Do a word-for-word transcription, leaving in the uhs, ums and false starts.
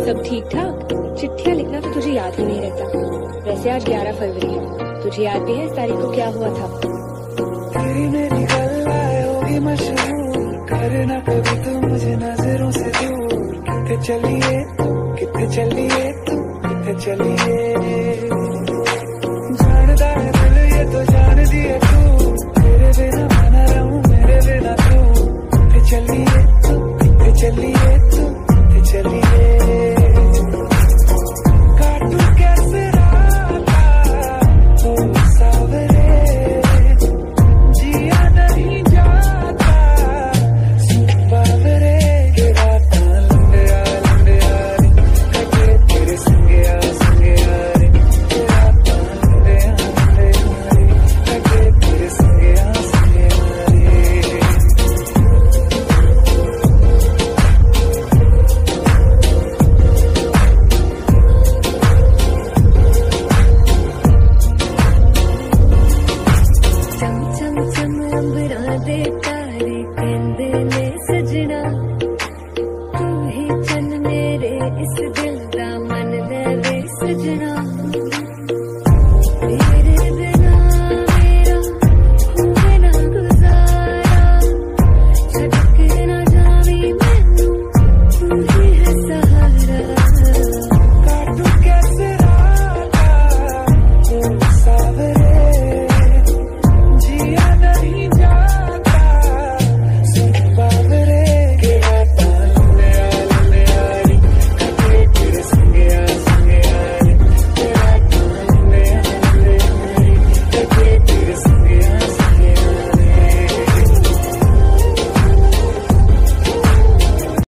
सब ठीक ठाक? चिट्ठियाँ लिखना तो तुझे याद ही नहीं रहता। वैसे आज ग्यारह फरवरी है, तुझे याद भी है इस तारीख को क्या हुआ था? तेरी मेरी गल्लाएं होगी मशहूर, करना कभी तू मुझे नजरों से दूर। कितने चलिए कितने चलिए तू कितने चलिए, जानदा है दिल ये तो जान दिए तू, तेरे बिना मैं ना रहूं मेरे बिना तू। कितने चलिए तू कितने चलिए तू कितने चलिए, काटू कैसे राता ओ सावरे, जिया नहीं जाता सुबावरे के राता लंबे आ लंबे आ रे, कटे तेरे संगे आ संगे आ रे, के राता लंबे आ लंबे आ रे, कटे तेरे संगे आ संगे आ रे। चम चम चम अंबरा दे तारे कहंदे ने सजना, तू ही चल मेरे इस दिल